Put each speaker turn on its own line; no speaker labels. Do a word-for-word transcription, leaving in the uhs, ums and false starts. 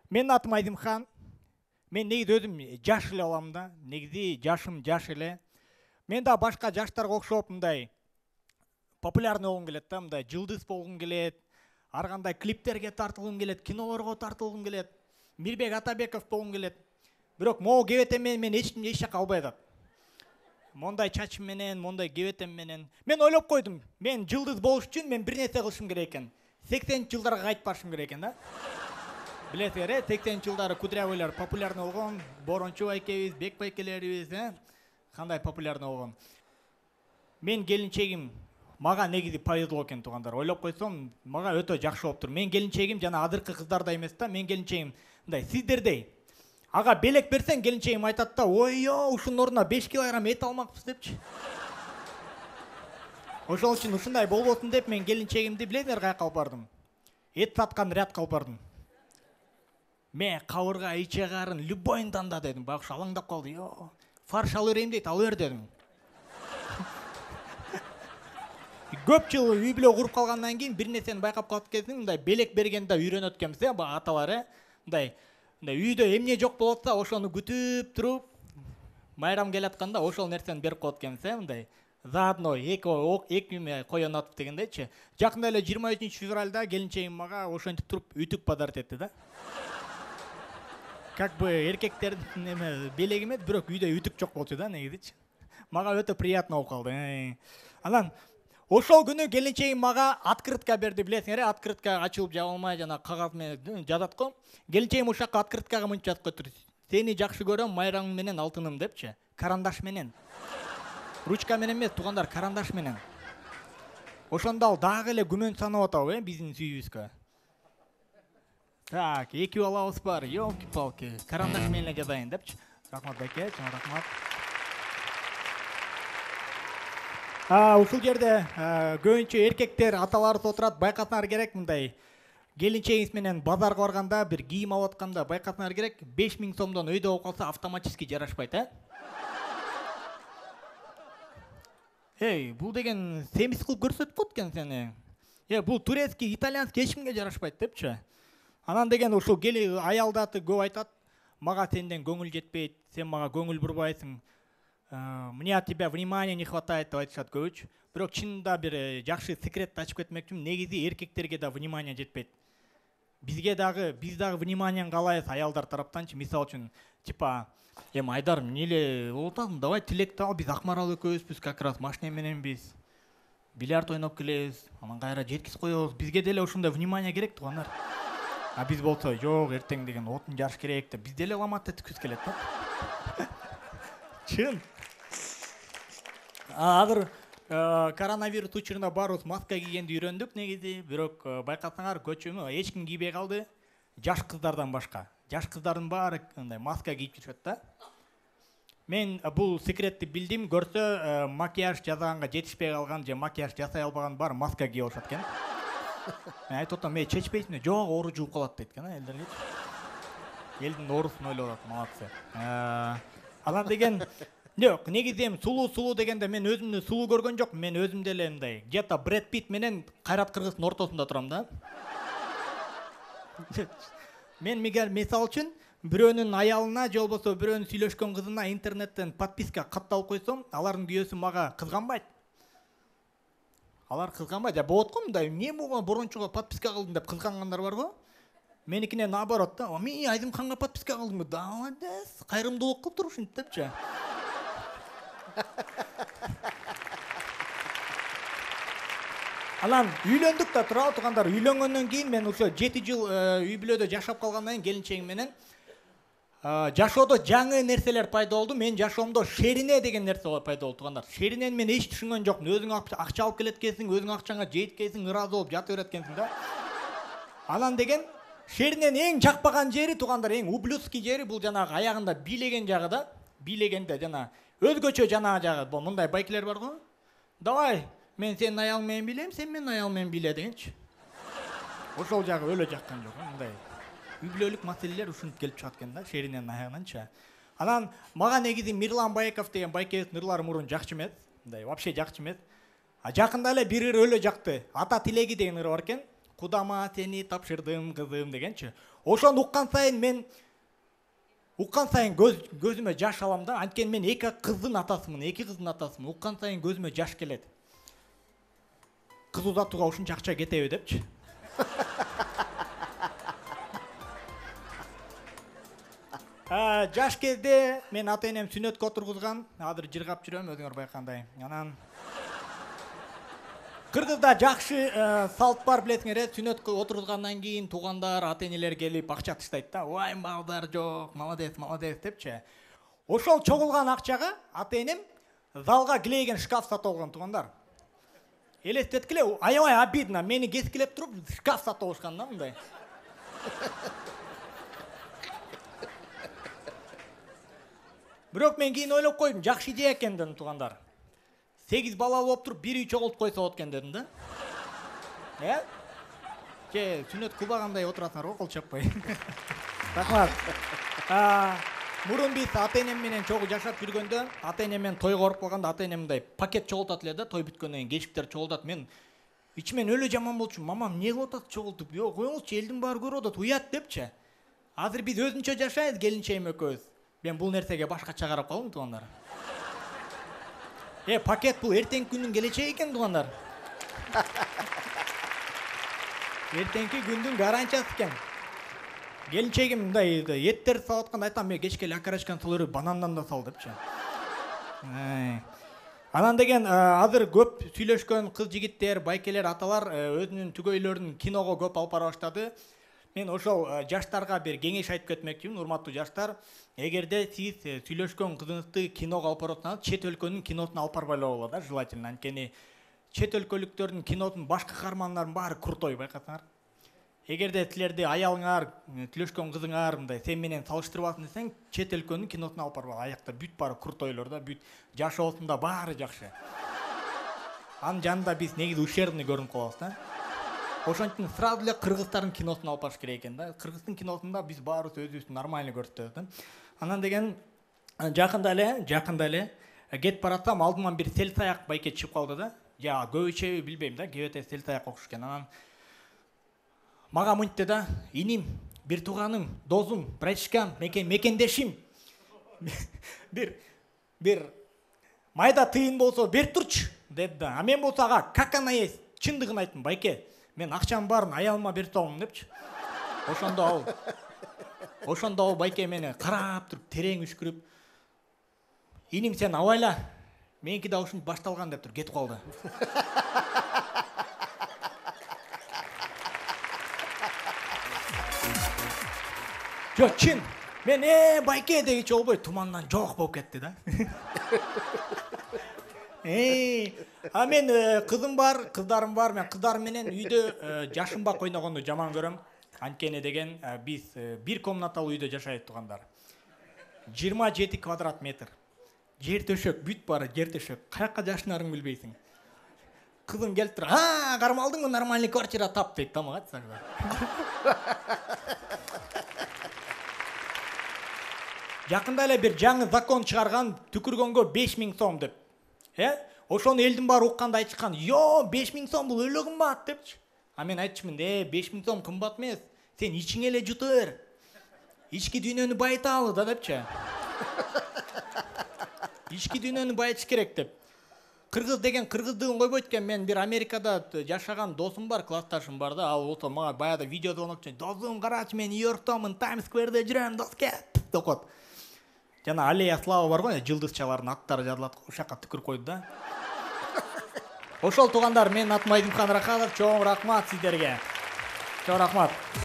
Мен атым Айдымхан. Мен негизи өзүм жаш эле алам да. Негизи жашым жаш эле. Мен да башка жаштарга окшоп мындай популярный болгум келет да, мындай жылдыз болгум келет. Ар кандай клиптерге тартылгым келет, кинолорго тартылгым келет. Мирбек Атабеков болгум келет. Бирок могу кебетем менен мен эч кимди эч жака албай атат. Мондай чачым менен, мондай кебетем менен. Мен ойлоп койдум, мен жылдыз болуш үчүн мен бир нерсе кылышым керек экен. сексенинчи жылдарга кайтып барышым керек экен да. Билесиңер, э, сексенинчи жылдары кудрявыйлар популярный болгон, Борончу байкебиз, Бек байкелерибиз, э, кандай популярный болгон. Мен келинчегим мага негизи повезло экен туугандар. Ойлоп койсом, мага өтө жакшы болуптур. Мен келинчегим жана адыркы кыздардай эмес да, мен келинчегим мындай сиздердей. Ага белек берсең келинчегим айтат да, "Ой-ё, ушунун ордуна беш килограмм эт алмакпыз" депчи. Ошол үчүн ушундай болбосун деп мен келинчегимди билесиңер каяка алып бардым? Эт саткан рядка алып бардым. Мен кабырга иче карын любойун танда дедим. Байкуш алаңдап калды. "Йо, фарш алып берейин" дейт, "Алып бер" дедим. Көп жыл үй бүлө куруп калгандан кийин бир нерсени байкап калат экенсиң, мындай белек бергенде үйрөнөт экенбиз, э, баягы аталар, э. Мындай мындай үйдө эмне жок болот атса, ошону күтүп туруп, майрам келатканда ошол нерсени берип коет экенбиз, э, мындай. Заодно эки эки коен атып дегендейчи. Жакында эле жыйырма үчүнчү февралда келинчегим мага ошентип туруп үтүк подарок этти да. Как бы эркектердин эме белеги эмес, бирок үйдө үтүк жок болчу да негизичи. Мага өтө приятно болуп калды. Анан ошол күнү келинчегим мага открытка берди, билесиңер, открытка ачылып жаба алмай жана кагаз менен жазат го. Келинчегим ошол жака открыткага мынча жазып коюптур. "Сени жакшы көрөм, майрамың менен алтыным" депчи. Карандаш менен. Ручка менен эмес, туугандар, карандаш менен. Ошондо ал дагы эле күмөн санап атабы, э, биздин сүйүүбүзгө. Так, эки балабыз бар, ёлки-палки, карандаш менен эле жазайын депчи. Рахмат байке, чоң рахмат. А, ушул жерде көбүнчө эркектер аталарыбыз отурат, байкасаңар керек мындай. Келинчегиңиз менен базарга барганда, бир кийим алып атканда байкасаңар керек, беш миң сомдон өйдө болуп калса автоматически жарашпайт, э? Эй, бул деген семиз кылып көрсөтүп коет экен сени. Э, бул турецкий, итальянский эч кимге жарашпайт депчи. Анан деген ушул кели аялдаты көп айтат. Мага сенден көңүл жетпейт, сен мага көңүл бурбайсың. Мне от тебя внимания не хватает деп айтышат көбүчү. Бирок чынында бир жакшы секретти ачып кетмекчимин. Негизи эркектерге да внимание жетпейт. Бизге дагы, биз дагы вниманиени каалайбыз аялдар тараптанчы. Мисалы үчүн, типа, "Эм Айдар, эмне эле болуп атасың? Давай тилекти ал, биз Акмарал экөөбүзбүз, как раз машина мененбиз. Бильярд ойноп келебиз, анан кайра жеткиз коебуз." Бизге деле ушундай внимание керек туугандар. А биз болсо, "Жок, эртең деген отун жарыш керек" деп, биз деле ламат эткиз келет да. Чын. Азыр коронавирус учурунда баарыбыз маска кийгенди үйрөндүк негизи, бирок байкасаңар көчөмө эч ким кийбей калды. Жаш кыздардан башка. Жаш кыздардын баары мындай маска кийип жүрөт да. Мен бул секретти билдим, көрсө макияж жасаганга жетишпей калган же макияж жасай албаган бар маска кийип алышат экен. Мен айтып атам, "Мен чечпейсиң?" "Жок, оору жугуп калат" дейт экен элдерге. Элдин оорусун ойлоп атат, молодцы. Анан деген, жок, негизи эми сулуу-сулуу дегенде мен өзүмдү сулуу көргөн жокмун. Мен өзүм деле мындай, где-то Брэд Питт менен Кайрат Кыргыздын ортосунда турам да. Мен мисалы үчүн бирөөнүн аялына же болбосо бирөөнүн сүйлөшкөн кызына интернеттен подписка катталып койсом, алардын күйөөсү мага кызганбайт. Алар кызганбайт. Я болот го мындай, "Эмне болгон Борончуга подписка кылдың" деп кызгангандар бар го. Меникине наоборот да. "Мен Айдымханга подписка кылдым. Да, молодец. Кайрымдуулук кылып тур ушинтип" депчи. Анан үйлөндүк да турабы туугандар. Үйлөнгөндөн кийин мен ошо жети жыл үй бүлөдө жашап калгандан кийин келинчегим менен жашоодо жаңы нерселер пайда болду. Мен жашоомдо шерине деген нерсе пайда болду туугандар. Шеринени мен эч түшүнгөн жокмун. Өзүң акча алып келет экенсиң, өзүң акчаңа жейт экенсиң, ыраазы болуп жата берет экенсиң да. Анан деген шериненин эң жакпаган жери туугандар, эң ублюдский жери бул жанагы аягында бийлеген жагы да. Бийлегенде жана өзгөчө жанагы жагы. Бул мындай байкелер бар го. "Давай, мен сенин аялың менен бийлейм, сен менин аялың менен бийле" дегенчи. Ошол жагы өлө жаккан жок, мындай. Үй бүлөлүк маселелер ушинтип келип чыгат экен да, шериненин аягынанчы. Анан мага негизи Мирлан Байеков деген байкебиздин ырлары мурун жакчы эмес, мындай вообще жакчы эмес. А жакында эле бир ыр өлө жакты. Ата тилеги деген ыры бар экен. Кудама сени тапшырдым кызым дегенчи. Ошону уккан сайын мен уккан сайын көз көзүмө жаш алам да. Анткени мен эки кыздын атасымын, эки кыздын атасымын. Уккан сайын көзүмө жаш келет. Кыз узатууга ушунча акча кетеби депчи. Жаш кезде мен ата энем сүнөткө отургузган. Азыр жыргап жүрөм, өзүңөр байкандай. Анан Кыргызда жакшы салт бар, билесиңер, сүнөткө отургузгандан кийин туугандар, ата энелер келип акча таштайт да. Ой, балдар жок, молодец, молодец депчи. Ошол чогулган акчага ата энем залга килейген шкаф сатып алган, туугандар. Элестеткиле, аябай обидно, мени кескилеп туруп шкаф сатып алышкан да мындай. Бирок мен кийин ойлоп койдум, жакшы идея экен дедим, туугандар. сегиз балалы болуп туруп, бири чогултуп койсо болот экен дедим да. Э? Же сүнөт кылбагандай отурасыңар го, кол чаппай. Рахмат. Мурун биз ата энем менен чогуу жашап жүргөндө, ата энем менен тойго барып калганда ата энем мындай пакет чогултат эле да, той бүткөндөн кийин кечиктер чогултат. Мен ичимен өлө жаман болчумун. Мамам эмне кылып атат чогултуп? Жок, коюңузчу, элдин баары көрүп атат, уят депчи. Азыр биз өзүнчө жашайбыз, келинчегим экөөбүз. Мен бул нерсеге башкача карап калдым, туугандар. Э, пакет бул эртеңки күндүн келечеги экен, туугандар. Эртеңки күндүн гарантиясы экен. Келинчегим мындай эттерди салып атканда айтам, мен кечке эле окорочканы салып берип, банандан да сал депчи. Анан деген азыр көп сүйлөшкөн кыз жигиттер, байкелер, аталар өзүнүн түгөйлөрүн киного көп алып бара баштады. Мен ошол жаштарга бир кеңеш айтып кетмекчимин, урматтуу жаштар. Эгерде сиз сүйлөшкөн кызыңызды киного алып барсаңыз, чет өлкөнүн киносуна алып барбайлоо болот да, желательно. Анткени чет өлкөлүктөрдүн киносунун башкы каармандарын баары крутой, байкасаңар. Эгерде силерди аялыңар, сүйлөшкөн кызыңар мындай сен менен салыштырбасын десең, чет өлкөнүн киносуна алып барбагыла. Аякта бүт баары крутойлор да, бүт жашоосунда баары жакшы. Анын жанында биз негизи ущербный көрүнүп калабыз да. Ошон үчүн сразу эле кыргыздардын киносуна алып барыш керек экен да. Кыргыздын киносунда биз баарыбыз өзүбүздү нормально көрсөтөбүз да. Анан деген жакында эле, жакында эле кетип баратсам, алдыман бир сел саяк байке чыгып калды да. Я көбүчө билбейм да, кебете сел саяк окуш экен. Анан мага мынтты да, иним, бир тууганым, досум, братишкам, мекендешим. Бир бир майда тыйын болсо бер турчу деди да. А мен болсо ага как она есть, чындыгын айттым, байке. Мен акчам барын аялыма берип салам депчи. Ошондо ал Ошондо ал байке мени карап туруп, терең үшкүрүп, иним сен абайла, меники да ушинтип башталган деп туруп кетип калды. Жок, чын. Мен э байке дегичи болбой тумандан жок болуп кетти да. Эй, а мен кызым бар, кыздарым бар. Мен кыздарым менен үйдө жашынбак ойногонду жаман көрөм. Анткени деген биз бир комнаталуу үйдө жашайт, туугандар. жыйырма жети квадрат метр. Жер төшөк, бүт баары жер төшөк. Каяка жашынарыңды билбейсиң. Кызым келип туруп, "А, кармалдыңбы, нормальный квартира тап" дейт, тамак айтсаң. Жакында эле бир жаңы закон чыгарган, түкүргөнгө беш миң сом деп. Э? Ошону элдин баары укканда айтышкан, "Йо, беш миң сом бул өлө кымбат" депчи. А мен айтчумун, "Э, беш миң сом кымбат эмес. Сен ичиңе эле жута бер. Ички дүйнөнү байыталы да" депчи. Ички дүйнөнү байытыш керек деп. Кыргыз деген кыргыздыгын койбойт экен. Мен бир Америкада жашаган досум бар, классташым бар да. Ал болсо мага баягы видео звонок чын. "Досум, карачы, мен Нью-Йорктомун, Таймс скверде жүрөм, доске" деп коет. Жана аллея слава бар го, жылдызчалардын аттары жазылат, ошакка түкүрүп койду да. Ошол туугандар, менин атым Айдынхан Рахатов, чоң рахмат сиздерге. Чоң рахмат.